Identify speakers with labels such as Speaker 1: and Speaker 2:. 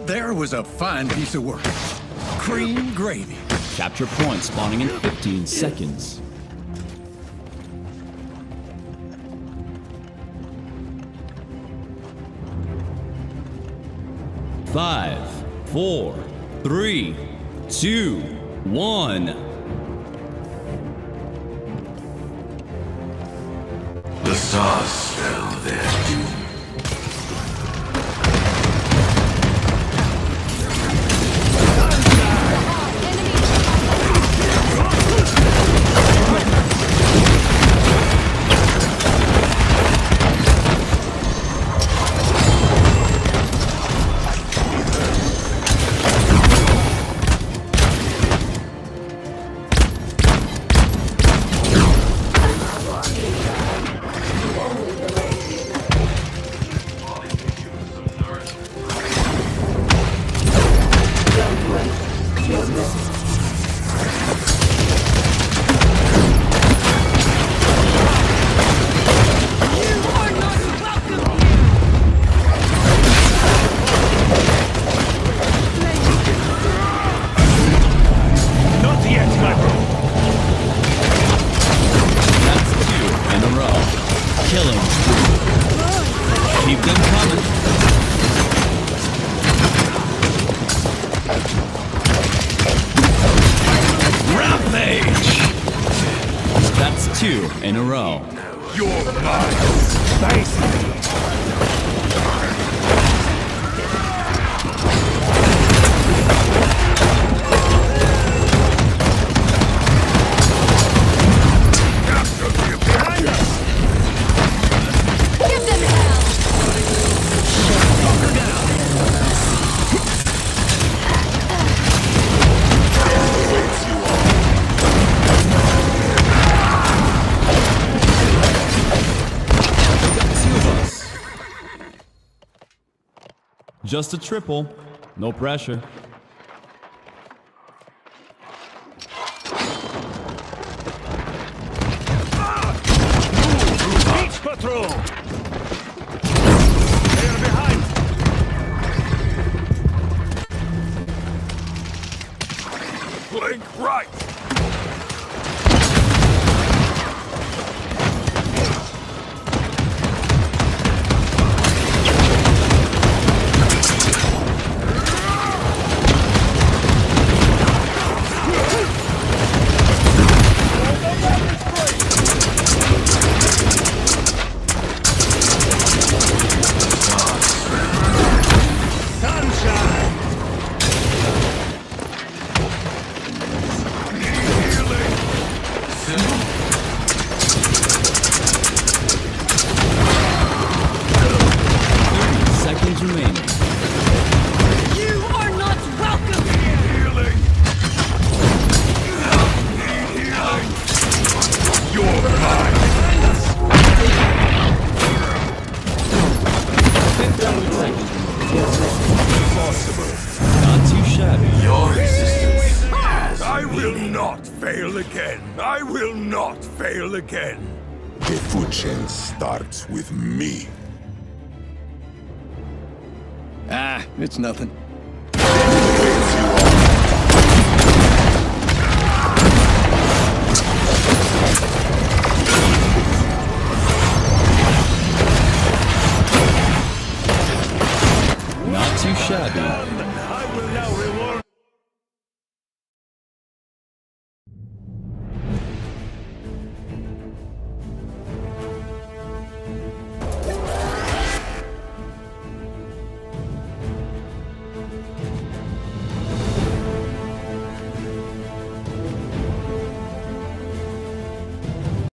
Speaker 1: That there was a fine piece of work. Cream gravy.
Speaker 2: Capture point spawning in 15 seconds. 5, 4, 3, 2, 1.
Speaker 3: The stars spell their doom.
Speaker 2: In a row.
Speaker 3: You're mine. Face me.
Speaker 2: Just a triple, no pressure.
Speaker 3: Beach patrol! They're behind! Flank right!
Speaker 2: Not too shabby.
Speaker 3: Your resistance has I will not fail again. I will not fail again.
Speaker 4: The food chain starts with me.
Speaker 1: Ah, it's nothing.
Speaker 2: Not too shabby.
Speaker 3: I will now